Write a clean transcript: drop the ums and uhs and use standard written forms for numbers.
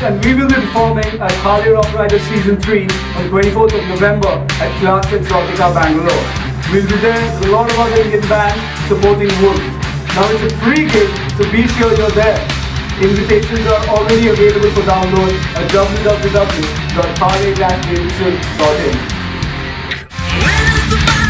and we will be performing at Harley Rock Riders Season 3 on 24th of November at Clarks Exotica, Bengaluru. We'll be there with a lot of other Indian bands supporting Wolves. Now it's a free gig, so be sure you're there. Invitations are already available for download at www.harley-davidson.in.